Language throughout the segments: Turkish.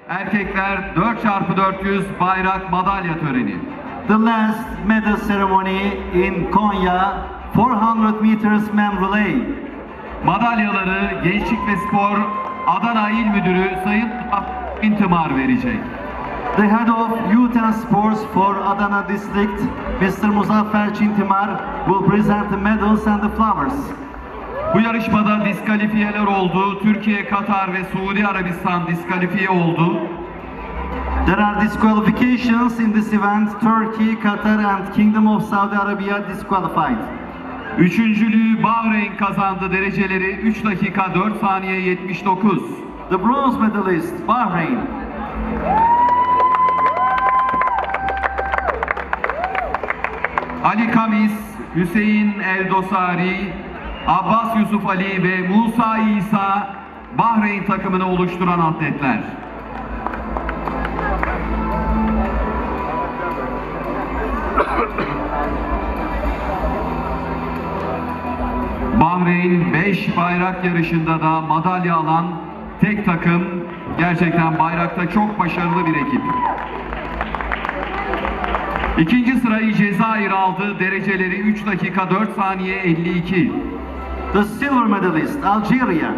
erkekler 4x400 bayrak madalya töreni. The last medal ceremony in Konya 400 meters men relay. Madalyaları Gençlik ve Spor Adana İl Müdürü Sayın İntimar verecek. The head of Youth and Sports for Adana District, Mr. Muzaffer Çintimar, will present the medals and the flowers. Bu yarışmada diskalifiyeler oldu. Türkiye, Katar ve Suudi Arabistan diskalifiye oldu. There are disqualifications in this event. Turkey, Qatar and Kingdom of Saudi Arabia disqualified. Üçüncülüğü Bahreyn kazandı. Dereceleri 3 dakika 4 saniye 79. The bronze medalist, Bahrain. Ali Kamis, Hüseyin Eldosari, Abbas Yusuf Ali ve Musa İsa Bahreyn takımını oluşturan atletler. Bahreyn 5 bayrak yarışında da madalya alan tek takım, gerçekten bayrakta çok başarılı bir ekip. İkinci sırayı Cezayir aldı. Dereceleri 3 dakika 4 saniye 52. The silver medalist, Algeria.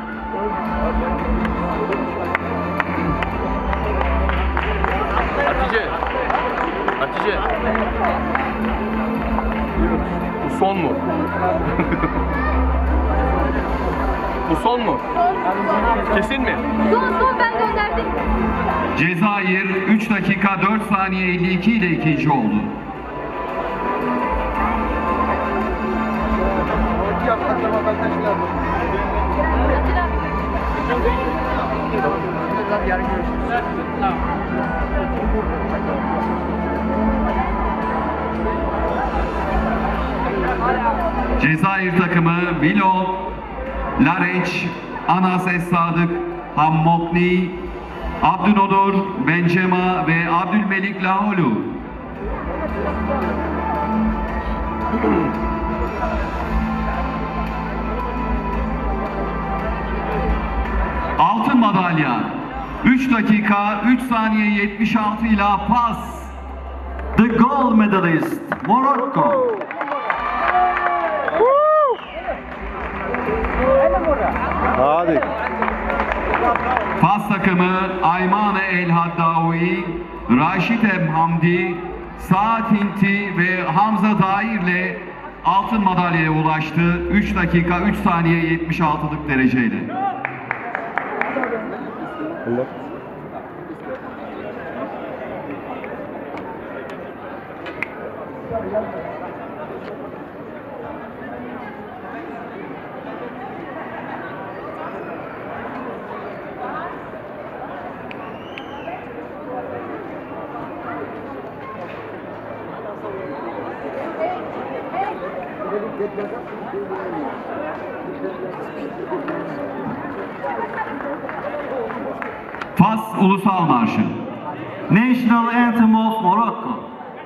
Hatice. Bu son mu? Bu son mu? Kesin mi? Son ben gönderdim. Cezayir 3 dakika 4 saniye 52 ile ikinci oldu. Cezayir takımı Milo, Lareç, Anas Es-Sadık, Hammokni, Abdünodor, Bencema ve Abdülmelik Laholu. Altın madalya 3 dakika 3 saniye 76 ile pas. The gold medalist, Morocco. Hadi. Fas takımı Aymane El Haddaoui, Raşit Hamdi, Saat Hinti ve Hamza Dair ile altın madalyaya ulaştı. 3 dakika 3 saniye 76'lık dereceyle. Fas Ulusal Marşı. National Anthem of Morocco.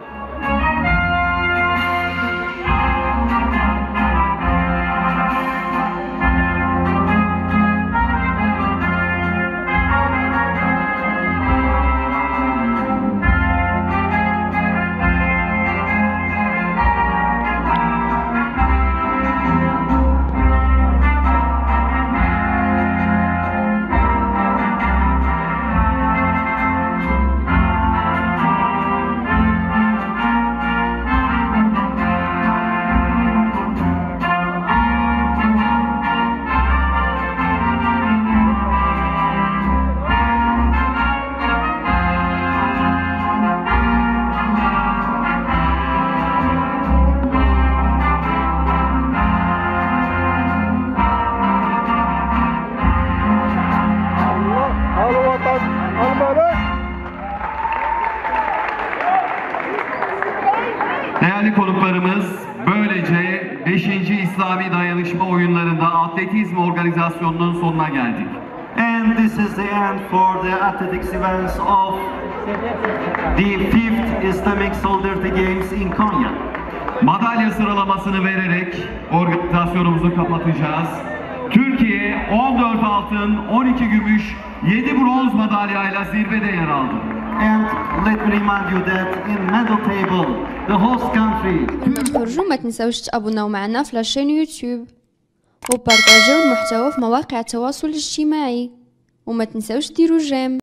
Değerli konuklarımız, böylece 5. İslami Dayanışma Oyunları'nda atletizm organizasyonunun sonuna geldik. And this is the end for the athletics events of the 5th Islamic Solidarity Games in Konya. Madalya sıralamasını vererek organizasyonumuzu kapatacağız. Türkiye 14 altın, 12 gümüş, 7 bronz madalyayla zirvede yer aldı. And let me remind you that in medal table, the host country لما تخرجوا ما تنساوش تابوناو معنا في لاشين يوتيوب وبارطاجيو المحتوى في مواقع التواصل الاجتماعي وما تنساوش ديروا جيم.